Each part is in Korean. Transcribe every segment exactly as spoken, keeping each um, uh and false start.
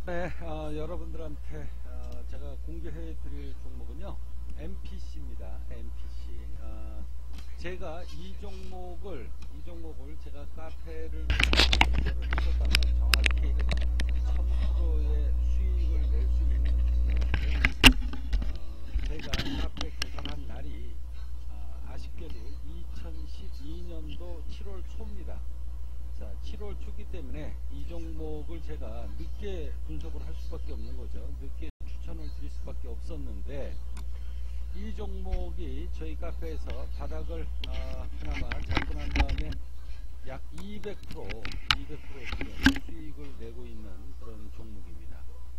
네, 어, 여러분들한테 어, 제가 공개해 드릴 종목은요 엠피씨입니다. 엠피씨. 어, 제가 이 종목을 이 종목을 제가 카페를 개설을 했었다면 정확히 천 퍼센트의 수익을 낼 수 있는 종목인데요. 어, 제가 카페 개설한 날이 어, 아쉽게도 이천십이 년도 칠월 초입니다. 자, 칠월 초기 때문에 이 종목을 제가 늦게 분석을 할 수밖에 없는 거죠. 늦게 추천을 드릴 수밖에 없었는데 이 종목이 저희 카페에서 바닥을 어, 하나만 잡고 난 다음에 약 이백 퍼센트 이백 퍼센트 수익을 내고 있는 그런 종목입니다.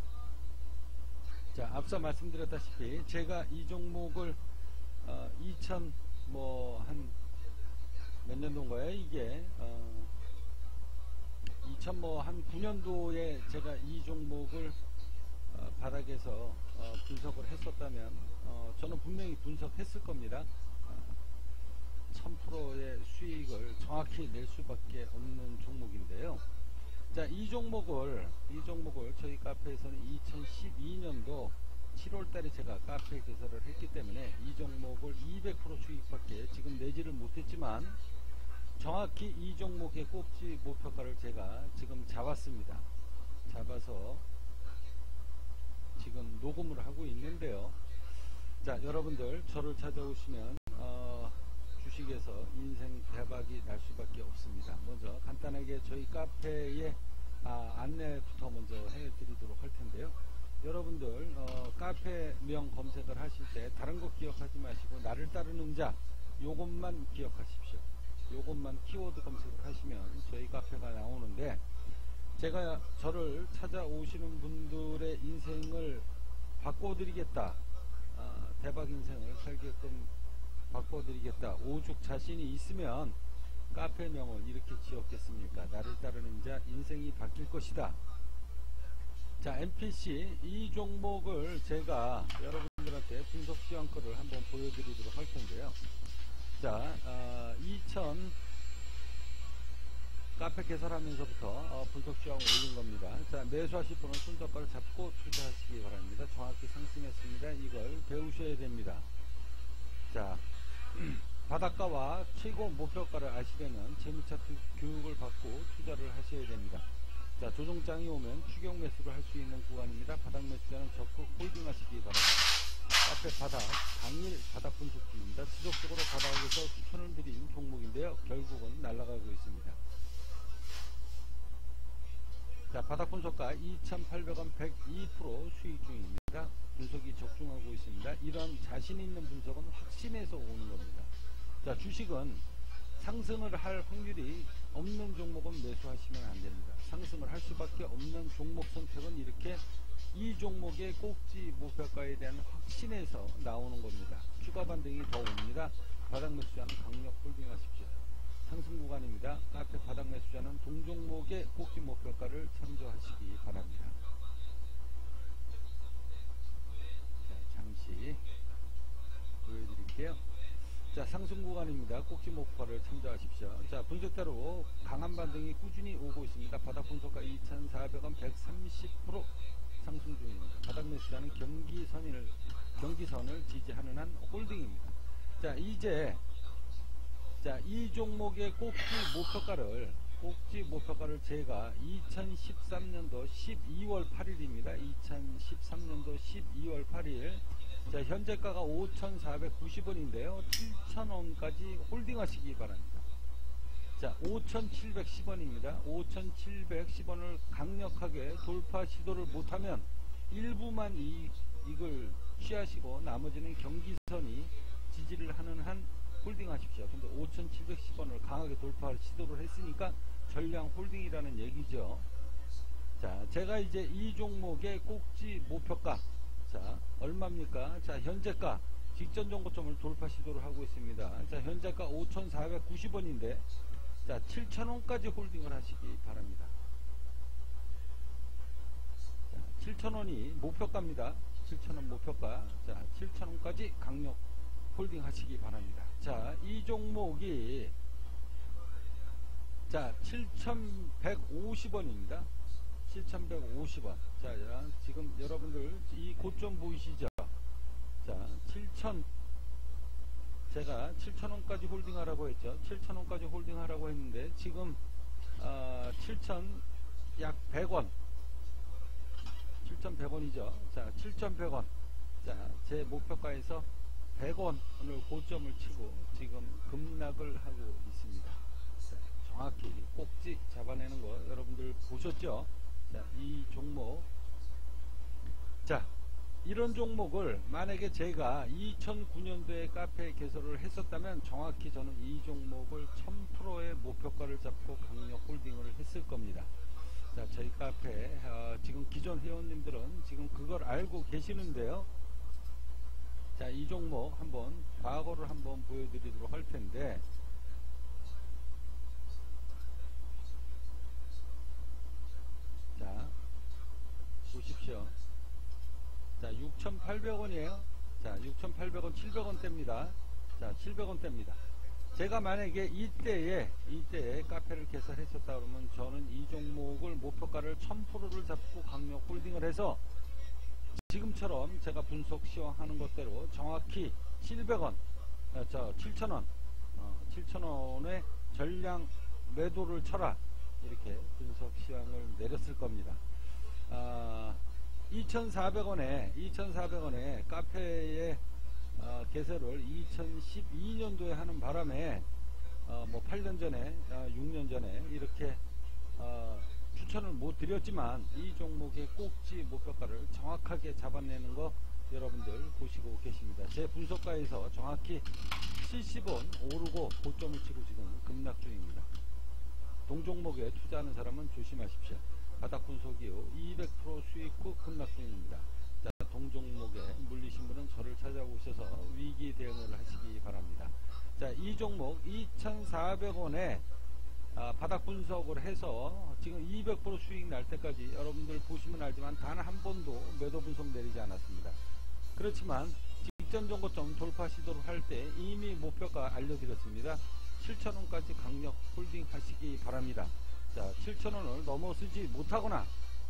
자, 앞서 말씀드렸다시피 제가 이 종목을 어, 이천 뭐 한 몇 년도인가요? 이게 어, 이천 뭐 한 구 년도에 제가 이 종목을 어, 바닥에서 어, 분석을 했었다면 어, 저는 분명히 분석했을 겁니다. 어, 천 퍼센트의 수익을 정확히 낼 수밖에 없는 종목인데요. 자, 이 종목을 이 종목을 저희 카페에서는 이천십이 년도 칠월 달에 제가 카페 개설을 했기 때문에 이 종목을 이백 퍼센트 수익밖에 지금 내지를 못했지만 정확히 이 종목의 꼭지 목표가를 제가 지금 잡았습니다. 잡아서 지금 녹음을 하고 있는데요. 자, 여러분들 저를 찾아오시면 어, 주식에서 인생 대박이 날 수밖에 없습니다. 먼저 간단하게 저희 카페의 아, 안내부터 먼저 해드리도록 할 텐데요. 여러분들 어, 카페명 검색을 하실 때 다른 거 기억하지 마시고 나를 따르는 자 요것만 기억하십시오. 요것만 키워드 검색을 하시면 저희 카페가 나오는데 제가 저를 찾아오시는 분들의 인생을 바꿔드리겠다, 어, 대박 인생을 살게끔 바꿔드리겠다, 오죽 자신이 있으면 카페명을 이렇게 지었겠습니까? 나를 따르는 자 인생이 바뀔 것이다. 자, 엠피씨 이 종목을 제가 여러분들한테 분석 시황표를 한번 보여드리도록 할 텐데요. 자, 어, 이천 카페 개설하면서부터 어, 분석 시황 올린 겁니다. 자, 매수하실 분은 손절가를 잡고 투자하시기 바랍니다. 정확히 상승했습니다. 이걸 배우셔야 됩니다. 자, 바닷가와 최고 목표가를 아시려면 재무차트 교육을 받고 투자를 하셔야 됩니다. 자, 조정장이 오면 추격 매수를 할 수 있는 구간입니다. 바닥 매수자는 적극 홀딩하시기 바랍니다. 카페 바닥, 당일 바닥 분석 중입니다. 지속적으로 바닥에서 추천을 드린 종목인데요. 결국은 날아가고 있습니다. 자, 바닥 분석가 이천팔백 원 백이 퍼센트 수익 중입니다. 분석이 적중하고 있습니다. 이런 자신 있는 분석은 확신해서 오는 겁니다. 자, 주식은 상승을 할 확률이 없는 종목은 매수하시면 안 됩니다. 상승을 할 수밖에 없는 종목 선택은 이렇게 이 종목의 꼭지 목표가에 대한 확신에서 나오는 겁니다. 추가 반등이 더 옵니다. 바닥 매수자는 강력 홀딩하십시오. 상승 구간입니다. 카페 바닥 매수자는 동종목의 꼭지 목표가를 참조하시기 바랍니다. 자, 잠시 보여드릴게요. 자, 상승 구간입니다. 꼭지 목표가를 참조하십시오. 자, 분석대로 강한 반등이 꾸준히 오고 있습니다. 바닥 분석가 이천사백 원 백삼십 퍼센트 상승 중입니다. 바닥 매수자는 경기선을, 경기선을 지지하는 한 홀딩입니다. 자, 이제, 자, 이 종목의 꼭지 목표가를, 꼭지 목표가를 제가 이천십삼 년도 십이월 팔일입니다. 이천십삼 년도 십이월 팔일. 자, 현재가가 오천사백구십 원인데요. 칠천 원까지 홀딩 하시기 바랍니다. 자, 오천칠백십 원입니다. 오천칠백십 원을 강력하게 돌파 시도를 못하면 일부만 이, 이걸 취하시고 나머지는 경기선이 지지를 하는 한 홀딩 하십시오. 근데 오천칠백십 원을 강하게 돌파 시도를 했으니까 전량 홀딩이라는 얘기죠. 자, 제가 이제 이 종목의 꼭지 목표가, 자, 얼마입니까? 자, 현재가 직전 정고점을 돌파 시도를 하고 있습니다. 자, 현재가 오천사백구십 원인데 자, 칠천 원까지 홀딩을 하시기 바랍니다. 자, 칠천 원이 목표가입니다. 칠천 원 목표가. 자, 칠천 원까지 강력 홀딩 하시기 바랍니다. 자, 이 종목이 자, 칠천백오십 원입니다. 칠천백오십 원. 자, 지금 여러분들 이 고점 보이시죠? 자, 칠천, 제가 칠천 원까지 홀딩하라고 했죠. 칠천 원까지 홀딩하라고 했는데 지금 어, 칠천 약 백 원, 칠천백 원이죠. 자, 칠천백 원. 자, 제 목표가에서 백 원을 고점을 치고 지금 급락을 하고 있습니다. 자, 정확히 꼭지 잡아내는 거 여러분들 보셨죠? 자, 이 종목, 자, 이런 종목을 만약에 제가 이천구 년도에 카페 개설을 했었다면 정확히 저는 이 종목을 천 퍼센트의 목표가를 잡고 강력 홀딩을 했을 겁니다. 자, 저희 카페 어, 지금 기존 회원님들은 지금 그걸 알고 계시는데요. 자, 이 종목 한번 과거를 한번 보여드리도록 할 텐데, 자, 보십시오. 자, 육천팔백 원이에요. 자, 육천팔백 원, 칠백 원대입니다. 자, 칠백 원대입니다. 제가 만약에 이때에, 이때에 카페를 개설했었다 그러면 저는 이 종목을 목표가를 천 퍼센트를 잡고 강력 홀딩을 해서 지금처럼 제가 분석 시황하는 것대로 정확히 칠백 원, 아, 저 칠천 원, 어, 칠천 원의 전량 매도를 쳐라, 이렇게 분석 시황을 내렸을 겁니다. 아, 이천사백 원에 이천사백 원에 카페에 어, 개설을 이천십이 년도에 하는 바람에 어, 뭐 팔 년 전에, 어, 육 년 전에 이렇게 어, 추천을 못 드렸지만 이 종목의 꼭지 목표가를 정확하게 잡아내는 거 여러분들 보시고 계십니다. 제 분석가에서 정확히 칠십 원 오르고 고점을 치고 지금 급락 중입니다. 동종목에 투자하는 사람은 조심하십시오. 바닥 분석 이후 이백 퍼센트 수익 후 급락 중입니다. 자, 동종목에 물리신 분은 저를 찾아오셔서 위기 대응을 하시기 바랍니다. 자, 이 종목 이천사백 원에 아, 바닥 분석을 해서 지금 이백 퍼센트 수익 날 때까지 여러분들 보시면 알지만 단 한 번도 매도 분석 내리지 않았습니다. 그렇지만 직전 정고점 돌파 시도를 할 때 이미 목표가 알려드렸습니다. 칠천 원까지 강력 홀딩 하시기 바랍니다. 자, 칠천 원을 넘어서지 못하거나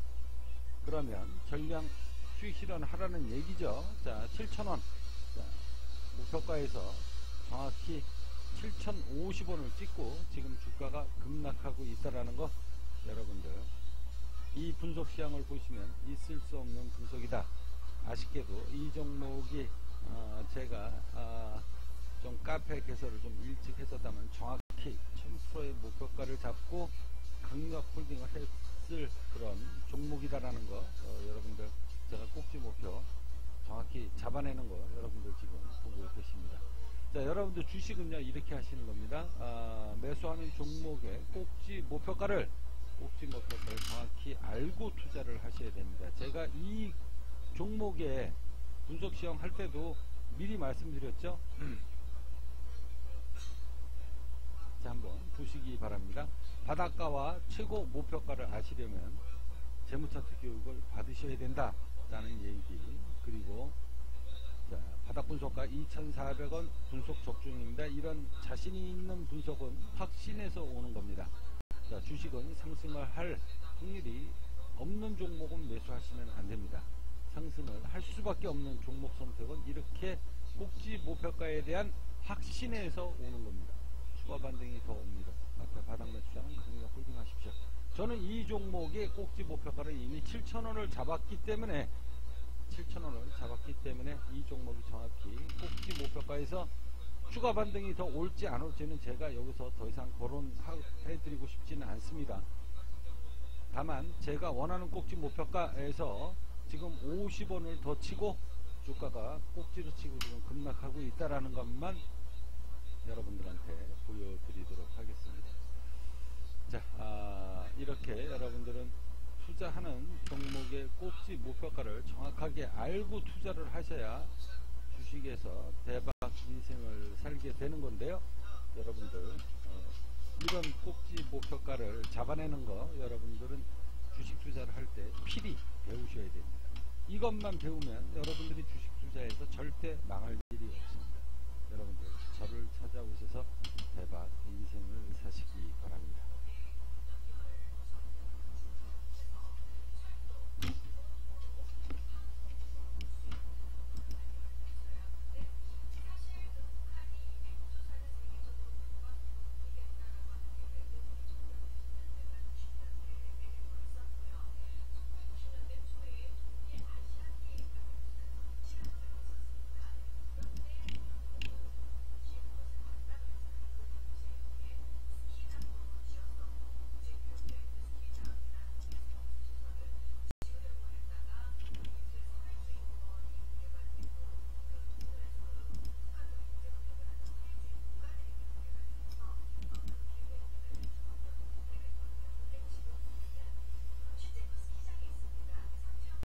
그러면 전량 수익 실현하라는 얘기죠. 자, 칠천 원. 자, 목표가에서 정확히 칠천오십 원을 찍고 지금 주가가 급락하고 있다라는 거 여러분들 이 분석 시황을 보시면 있을 수 없는 분석이다. 아쉽게도 이 종목이 어, 제가 어, 좀 카페 개설을 좀 일찍 했었다면 정확히 천 퍼센트의 목표가를 잡고 강력 홀딩을 했을 그런 종목이다라는 거 어, 여러분들 제가 꼭지 목표 정확히 잡아내는 거 여러분들 지금 보고 계십니다. 자, 여러분들 주식은요 이렇게 하시는 겁니다. 아, 매수하는 종목의 꼭지 목표가를 꼭지 목표가를 정확히 알고 투자를 하셔야 됩니다. 제가 이 종목의 분석 시황 할 때도 미리 말씀드렸죠. 자, 한번 보시기 바랍니다. 바닷가와 최고 목표가를 아시려면 재무차트 교육을 받으셔야 된다 라는 얘기, 그리고 자, 바닥 분석가 이천사백 원 분석 적중입니다. 이런 자신이 있는 분석은 확신해서 오는 겁니다. 자, 주식은 상승을 할 확률이 없는 종목은 매수하시면 안 됩니다. 상승을 할 수밖에 없는 종목 선택은 이렇게 꼭지 목표가에 대한 확신에서 오는 겁니다. 추가 반등이 더 옵니다. 앞에 바닥 매수자는 강력 홀딩하십시오. 저는 이 종목의 꼭지 목표가를 이미 칠천 원을 잡았기 때문에 칠천 원을 잡았기 때문에 이 종목이 정확히 꼭지 목표가에서 추가 반등이 더 올지 안 올지는 제가 여기서 더 이상 거론해드리고 싶지는 않습니다. 다만 제가 원하는 꼭지 목표가에서 지금 오십 원을 더 치고 주가가 꼭지로 치고 지금 급락하고 있다라는 것만 여러분들한테 보여드리도록 하겠습니다. 자, 아, 이렇게 여러분들은 투자하는 종목의 꼭지 목표가를 정확하게 알고 투자를 하셔야 주식에서 대박 인생을 살게 되는 건데요. 여러분들 어, 이런 꼭지 목표가를 잡아내는 거 여러분들은 주식 투자를 할 때 필히 배우셔야 됩니다. 이것만 배우면 여러분들이 주식 투자에서 절대 망할 일이 없습니다. 여러분들 저를 찾아오셔서 대박 인생을 사시기 바랍니다.